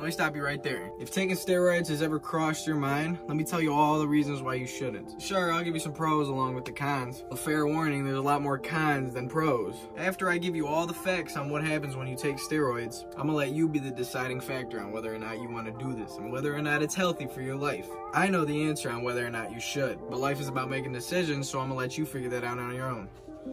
me stop you right there. If taking steroids has ever crossed your mind, let me tell you all the reasons why you shouldn't. Sure, I'll give you some pros along with the cons. A fair warning, there's a lot more cons than pros. After I give you all the facts on what happens when you take steroids, I'm gonna let you be the deciding factor on whether or not you want to do this and whether or not it's healthy for your life. I know the answer on whether or not you should, but life is about making decisions, so I'm gonna let you figure that out on your own.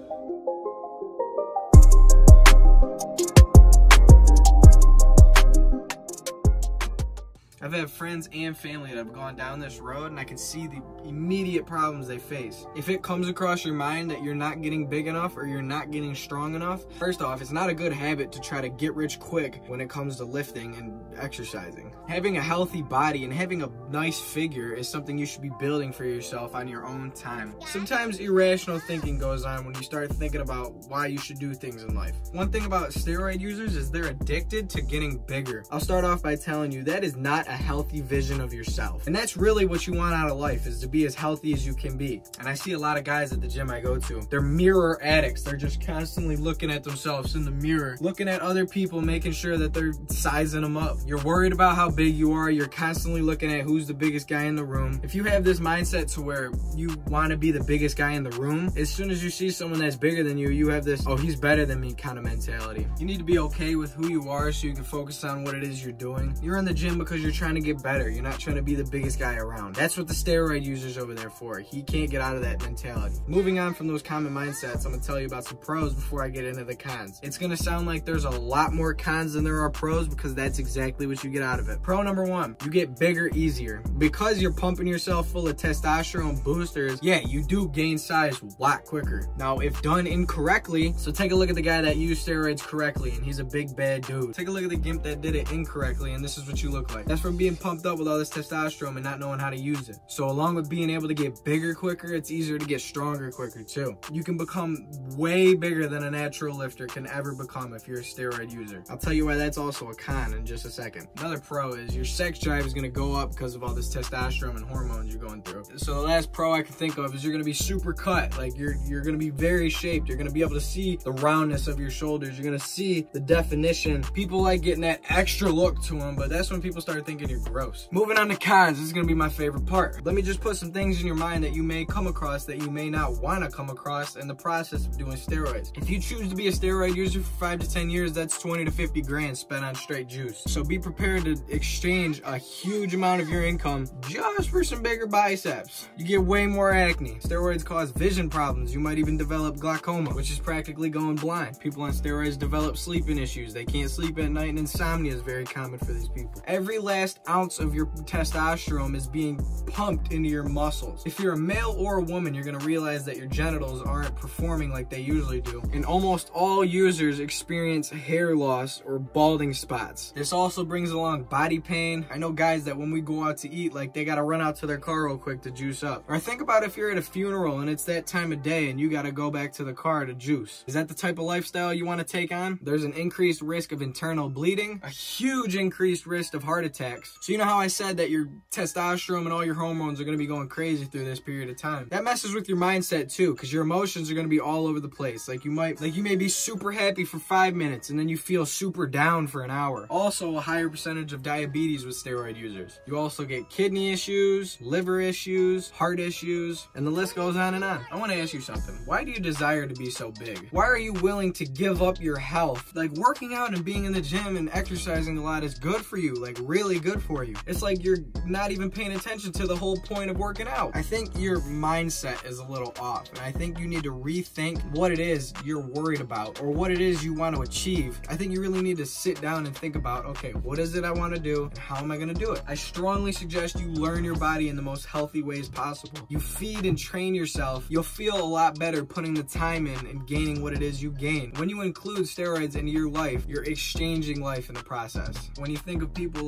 I've had friends and family that have gone down this road, and I can see the immediate problems they face. If it comes across your mind that you're not getting big enough or you're not getting strong enough, first off, it's not a good habit to try to get rich quick when it comes to lifting and exercising. Having a healthy body and having a nice figure is something you should be building for yourself on your own time. Sometimes irrational thinking goes on when you start thinking about why you should do things in life. One thing about steroid users is they're addicted to getting bigger. I'll start off by telling you that is not a healthy vision of yourself, and that's really what you want out of life, is to be as healthy as you can be. And I see a lot of guys at the gym I go to, they're mirror addicts. They're just constantly looking at themselves in the mirror, looking at other people, making sure that they're sizing them up. You're worried about how big you are. You're constantly looking at who's the biggest guy in the room. If you have this mindset to where you want to be the biggest guy in the room, as soon as you see someone that's bigger than you, you have this, oh, he's better than me kind of mentality. You need to be okay with who you are so you can focus on what it is you're doing. You're in the gym because you're trying to get better. You're not trying to be the biggest guy around. That's what the steroid user's over there for. He can't get out of that mentality. Moving on from those common mindsets, I'm gonna tell you about some pros before I get into the cons. It's gonna sound like there's a lot more cons than there are pros, because that's exactly what you get out of it. Pro number one, you get bigger easier. Because you're pumping yourself full of testosterone boosters, yeah, you do gain size a lot quicker. Now, if done incorrectly, so take a look at the guy that used steroids correctly, and he's a big bad dude. Take a look at the gimp that did it incorrectly, and this is what you look like. That's from being pumped up with all this testosterone and not knowing how to use it. So along with being able to get bigger quicker, it's easier to get stronger quicker too. You can become way bigger than a natural lifter can ever become if you're a steroid user. I'll tell you why that's also a con in just a second. Another pro is your sex drive is going to go up because of all this testosterone and hormones you're going through. So the last pro I can think of is you're going to be super cut. Like you're going to be very shaped. You're going to be able to see the roundness of your shoulders. You're going to see the definition. People like getting that extra look to them, but that's when people start thinking you're gross. Moving on to cons, this is going to be my favorite part. Let me just put some things in your mind that you may come across that you may not want to come across in the process of doing steroids. If you choose to be a steroid user for 5 to 10 years, that's 20 to 50 grand spent on straight juice. So be prepared to exchange a huge amount of your income just for some bigger biceps. You get way more acne. Steroids cause vision problems. You might even develop glaucoma, which is practically going blind. People on steroids develop sleeping issues. They can't sleep at night, and insomnia is very common for these people. Every last ounce of your testosterone is being pumped into your muscles. If you're a male or a woman, you're going to realize that your genitals aren't performing like they usually do. And almost all users experience hair loss or balding spots. This also brings along body pain. I know guys that when we go out to eat, like they got to run out to their car real quick to juice up. Or think about if you're at a funeral and it's that time of day and you got to go back to the car to juice. Is that the type of lifestyle you want to take on? There's an increased risk of internal bleeding, a huge increased risk of heart attacks. So you know how I said that your testosterone and all your hormones are going to be going crazy through this period of time? That messes with your mindset too, because your emotions are going to be all over the place. Like you may be super happy for 5 minutes and then you feel super down for an hour. Also, a higher percentage of diabetes with steroid users. You also get kidney issues, liver issues, heart issues, and the list goes on and on. I want to ask you something. Why do you desire to be so big? Why are you willing to give up your health? Like working out and being in the gym and exercising a lot is good for you, like really good for you. It's like you're not even paying attention to the whole point of working out. I think your mindset is a little off, and I think you need to rethink what it is you're worried about or what it is you want to achieve. I think you really need to sit down and think about, okay, what is it I want to do and how am I going to do it? I strongly suggest you learn your body in the most healthy ways possible. You feed and train yourself, you'll feel a lot better putting the time in and gaining what it is you gain. When you include steroids into your life, you're exchanging life in the process. When you think of people like Ronnie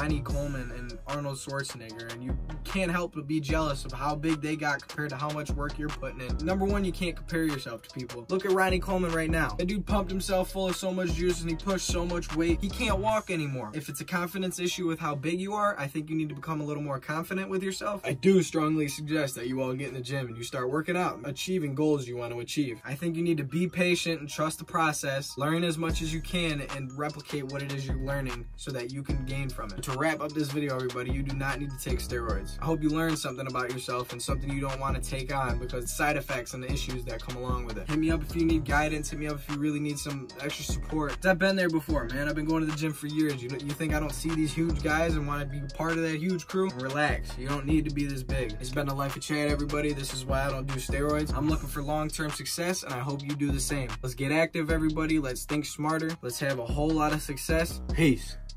Ronnie Coleman and Arnold Schwarzenegger, and you can't help but be jealous of how big they got compared to how much work you're putting in. Number one, you can't compare yourself to people. Look at Ronnie Coleman right now. That dude pumped himself full of so much juice and he pushed so much weight, he can't walk anymore. If it's a confidence issue with how big you are, I think you need to become a little more confident with yourself. I do strongly suggest that you all get in the gym and you start working out, achieving goals you want to achieve. I think you need to be patient and trust the process, learn as much as you can, and replicate what it is you're learning so that you can gain from it. To wrap up this video, everybody, you do not need to take steroids. I hope you learned something about yourself and something you don't want to take on because of side effects and the issues that come along with it. Hit me up if you need guidance. Hit me up if you really need some extra support. I've been there before, man. I've been going to the gym for years. You think I don't see these huge guys and want to be part of that huge crew? Relax. You don't need to be this big. It's been a life of Chad, everybody. This is why I don't do steroids. I'm looking for long-term success, and I hope you do the same. Let's get active, everybody. Let's think smarter. Let's have a whole lot of success. Peace.